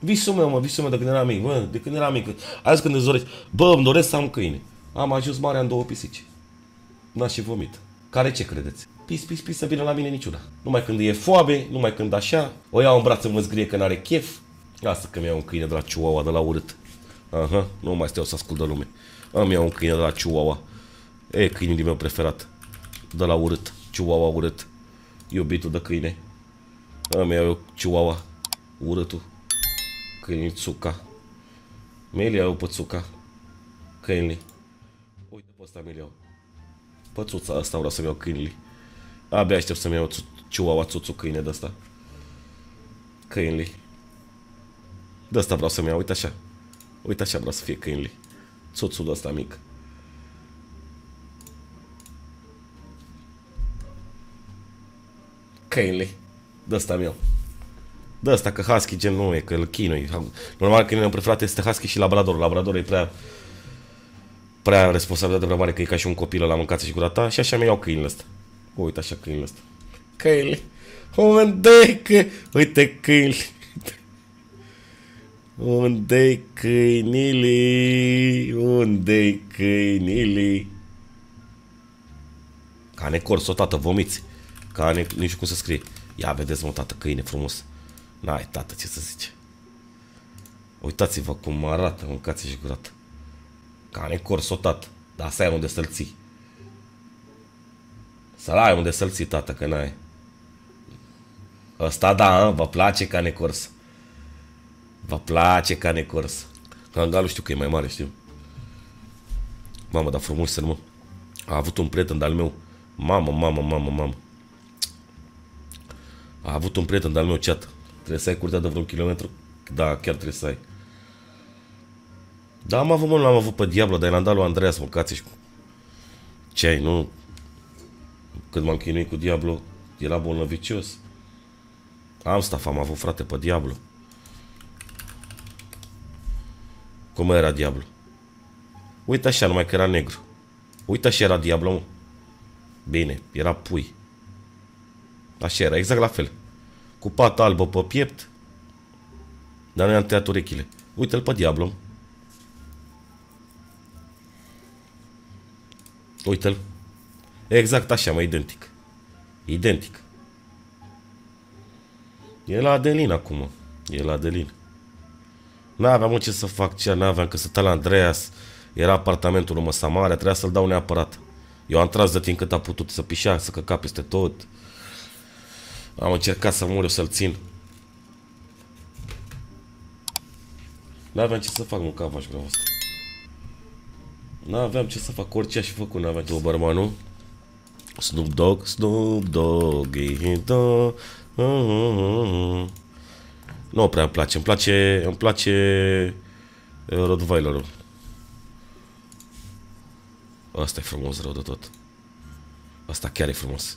Visul meu, mă, visul meu de când eram mic, bă, de când eram mic. Azi când îți dorești, bă, îmi doresc să am câine. Am ajuns mare, am 2 pisici. N-a și vomit. Care ce credeți? Pis, să vină la mine niciuna. Numai când e foame, numai când așa, o iau în braț, mă zgrie că n-are chef. Asta că mi-au un câine de la Chihuahua, de la urât. Aha, nu mai stau să ascult de lume. Îmi iau un câine de la Chihuahua. E câinele meu preferat. De la urât. Chihuahua urât. Iubitul de câine. Îmi iau Chihuahua. Urâtul. Câinele Tsuka. Mi-l iau pe Tsuka. Câinele. Uite pe ăsta mi-l iau. Pățuța asta vreau să-mi iau câinele. Abia aștept să-mi iau Chihuahua Tsutsu câine de ăsta. Câinele. De ăsta vreau să-mi iau, uite așa. Uite așa vreau să fie câinele. Tsutsu de ăsta mic. Câinele. De ăsta mi-au. De ăsta, că husky gen nu e, că îl chinui. Normal că câinele meu preferat este husky și labrador. Labrador e prea responsabilitate prea mare, că e ca și un copil la mâncață și gura ta. Și așa mi iau câinele ăsta. Uite așa câinele ăsta. Câinele. Unde-i că... Uite câinele. Unde-i câinile? Unde-i câinile? Cane corso, tată, vomiți. Cane, nu știu cum să scrie. Ia vedeți, mă, tată, câine frumos. N-ai, tată, ce să zice. Uitați-vă cum arată, mâncați și gurat. Cane corso, tată. Dar asta e unde să-l ții. Să-l ai unde să-l ții, tată, că n-ai. Ăsta da, vă place cane corso. Vă place cane corso. Kangalul știu că e mai mare, știu. Mamă, dar frumos să mă. A avut un prieten de-al meu. Mamă. A avut un prieten de-al meu, chat. Trebuie să ai curtea de vreun kilometru. Da, chiar trebuie să ai. Da, l-am avut pe Diablo, dar l-am dat lui Andreas, mâncați și cu... Ce ai, nu? Când m-am chinuit cu Diablo, era bolnăvicios. Am avut, frate, pe Diablo. Cum era Diablo? Uite așa, numai că era negru. Uite așa era Diablo, mă. Bine, era pui. Așa era, exact la fel. Cu pată albă pe piept. Dar noi am tăiat urechile. Uite-l pe Diablo. Uite-l. Exact așa, mă, identic. Identic. E la Adelin acum. E la Adelin. N-aveam ce să fac, ce n-aveam, că stătea la Andreas. Era apartamentul lui Măsamarea, trebuia să-l dau neapărat. Eu am tras de timp cât a putut să pișea, să căca peste tot. Am încercat să mor eu să-l țin. N-aveam ce să fac, mă, cavaș vreau asta. N-aveam ce să fac, orice aș fi făcut, n-aveam ce. Dobermanul. Snoop Dogg, nu prea îmi place Rottweilerul. Asta e frumos rău de tot. Asta chiar e frumos.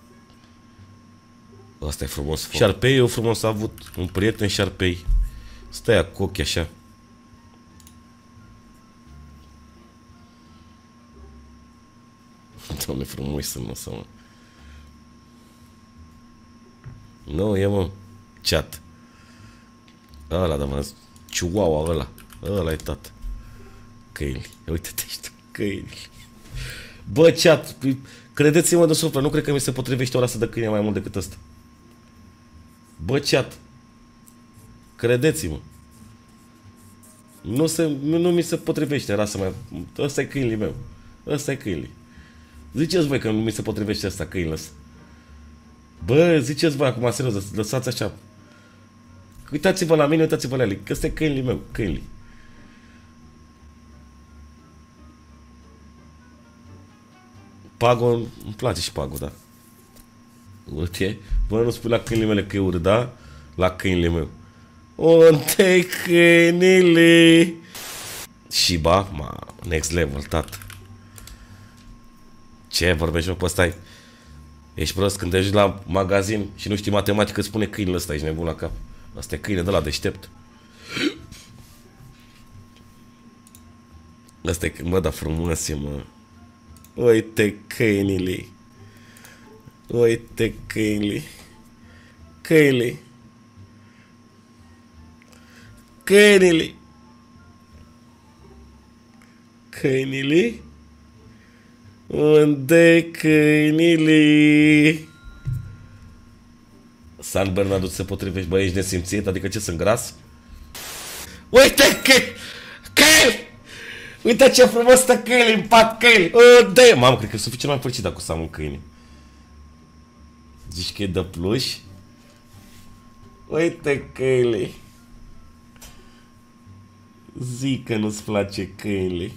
Asta e frumos. Șarpei eu frumos a avut un prieten șarpei. Stai cu ochii așa. Doamne, frumos să mă. Nu, e, mă, chat. Ăla, da, mă, Chihuahua ăla. Ăla e tată. Câinile. Uite-te, știu, câinile. Bă, chat, credeți-mă de suflet, nu cred că mi se potrivește o rasă de câine mai mult decât ăsta. Bă, chat. Credeți-mă. Nu mi se potrivește rasa mai... Ăsta e câinele meu. Ăsta e câinele. Ziceți voi că nu mi se potrivește ăsta, câinele ăsta. Bă, ziceți voi acum, serios, lăsați așa. Uitați-vă la mine, uitați-vă la ele. Că ăsta e câinele meu, câinele. Pago, îmi place și Pago, da. Urât e? Bă, nu spui la câinele mele că e urât, da? La câinele meu. Unde-i câinele? Shiba, ma, next level, tată. Ce vorbești, mă, pe ăsta? Ești prost când te ajungi la magazin și nu știi matematică, îți spune câinele ăsta, ești nebun la cap. Asta e câine de la deștept. Asta e, mă, da frumos e, mă. Uite câinele. Uite câinele. Câinele. Câinile. Câinile? Unde câinile? San Bernardo se potrivește. Bă, ești nesimțit? Adică ce, sunt gras? Uite câini! Uite ce frumos stă câini în pat, câini! Unde? Mamă, cred că sunt cel mai fericit dacă o să am un câine. Zici că e de pluș? Uite câinile. Zic că nu-ți place câinile.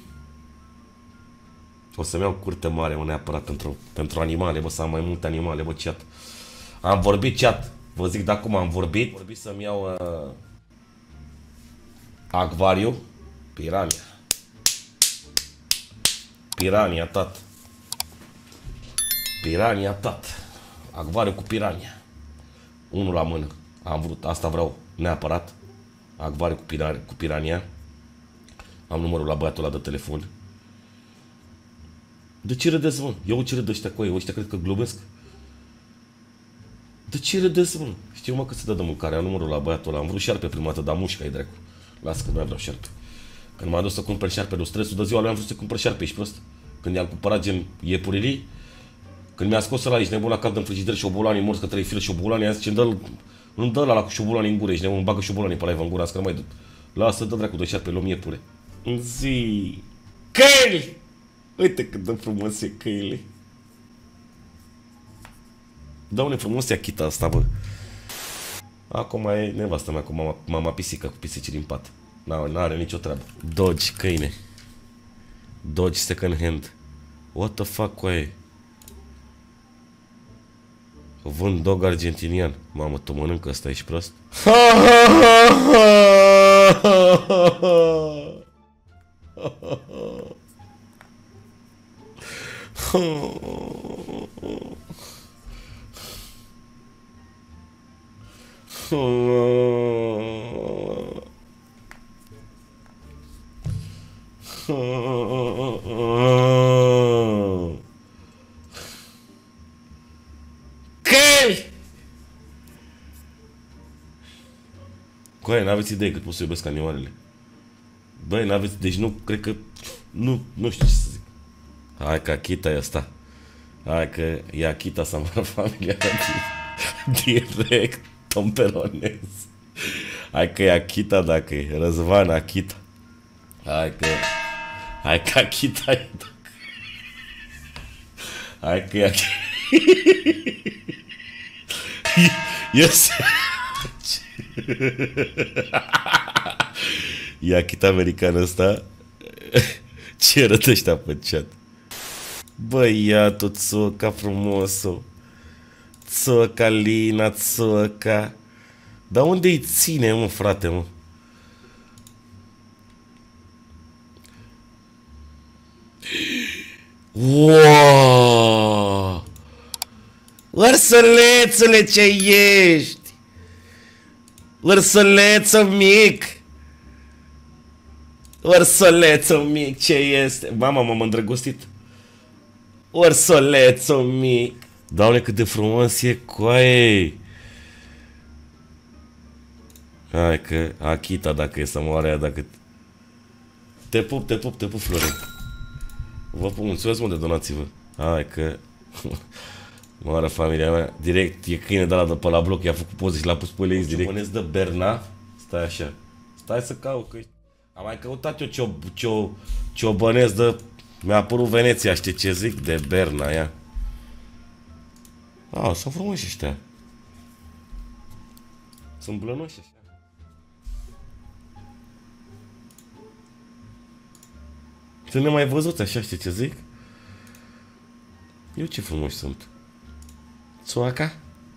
O să-mi iau curte mare, mă, neapărat pentru animale, bă, să am mai multe animale, bă, chat. Am vorbit, chat. Vă zic de acum, am vorbit să-mi iau acvariu. Pirania. Pirania, tat. Pirania, tat. Acvariu cu pirania. Unul la mână. Am vrut, asta vreau neapărat. Acvariu cu pirania. Am numărul la băiatul ăla de telefon. De ce râdeți, mă? Eu ce râd ăștia cu ei? Ăștia cred că glumesc. De ce râdeți, mă? Știu, mă, că se dă de mâncare. Am numărul la băiatul ăla. Am vrut șarpe prima dată, dar mușca-i dracu. Lasă că nu mai vreau șarpe. Când m-am dus să cumpăr șarpe de stresul de ziua lui, am vrut să cumpăr șarpe, ești prost? Când i-am cumpărat gen iepurilii, când mi-a scos ăla, ești nebun la cap de-n frigider, șobolanii morți, că 3 file șobolanii, i-am zis, nu dă ăla cu șobolanii în gură, ești nebun, îmi bagă șobolanii pe la în gură, am zis că nu mai duc. Lasă, dă dracu de șarpe, luăm iepure. Zi! Câini! Uite cât de frumos e câinile. Doamne, frumos e achita asta, bă. Acum e nevasta mea cu mama pisică, cu pisici din pat. N-are nicio treabă. Dodge, câine. Dodge second hand. What the fuck, coaie? Vând dog argentinian. Mamă, tu mănâncă ăsta, ești prost? Coaie, n-aveți idee cât pot să iubesc animalele. Băi, n-aveți, deci nu, cred că, nu știu ce să zic. Hai că Achita e asta. Hai că e Achita să mă familia direct tomperonez. Hai că e Achita dacă e Răzvan Achita. Hai că Achita e dacă. Hai că e Achita. Yes. E Achita american ăsta. Ce rătăștea pe chat. Băiatul, țoca frumosul. Țoca, Lina, țoca. Dar unde-i ține, mă, frate, mă? Wow! Ursulețule, ce ești? Ursulețul mic! Ursulețul mic, ce este? Mama, m-am îndrăgostit. Ursulețul mic. Doamne, cât de frumos e, coaie. Hai că Achita, dacă e să moare aia, dacă... Te pup, Florin. Vă mulțumesc, mă, de donații, vă. Hai că... Moară familia mea. Direct, e câine de la de pe la bloc, i-a făcut poze și l-a pus pe ele direct. Ciobănesc de Berna. Stai așa. Stai să caut, că... Am mai căutat eu ciobănesc de... Mi-a apărut Veneția, știi ce zic? De Berna, ia. Sunt frumoși ăștia. Sunt blănoși ăștia. Sunt nemai văzuți așa, știi ce zic? Eu ce frumoși sunt. Țoaca?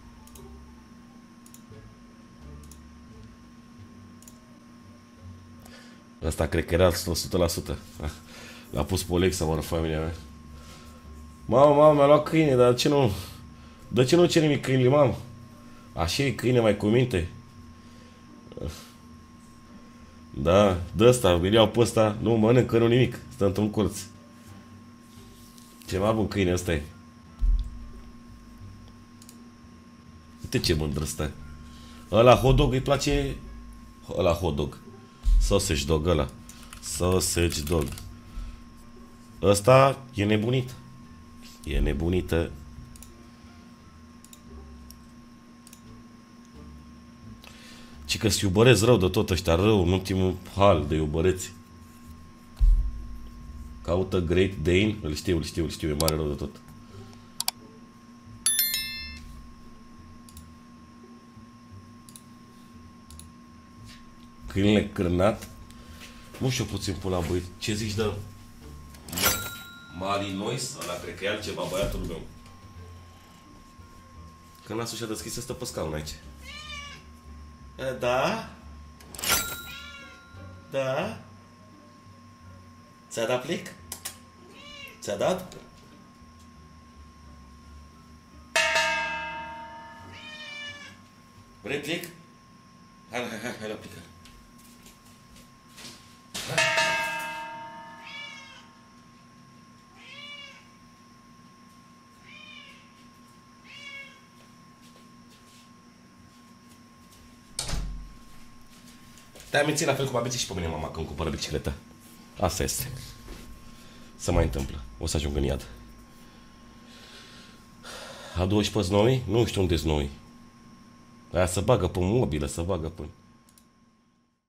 Asta cred că era 100%. L-a pus pe Oleg să moară familia mea. Mamă, mi-a luat câine, dar ce nu... De ce nu cere nimic câinile, mamă? Așa e câine mai cu minte. Da, de ăsta, îl iau pe ăsta, nu mănâncă, nu nimic. Stă într-un colț. Ce mai bun câine ăsta e. Uite ce mândră stă. Ăla hot dog îi place... Ăla hot dog. Sausage dog ăla. Sausage dog. Ăsta e nebunit. E nebunită. Ci că-s iubăreți rău de tot ăștia, rău, în ultimul hal de iubăreți. Caută Great Dane, îl știu, e mare rău de tot. Câinele cârnat. Nu știu puțin pula, băi, ce zici de Malinois? Ăla cred că e altceva, băiatul meu. Că nasul și-a deschis să stă pe scaun aici. Da? Da? Ți-a dat plic? Ți-a dat? Vrei plic? Hai la plică. Te-ai mințit la fel cum a mințit și pe mine mama când cumpără bicicletă. Asta este. Se mai întâmplă. O să ajung în iad. A 12 noi? Nu știu unde-s noi. Aia să bagă pe mobilă, să bagă pe...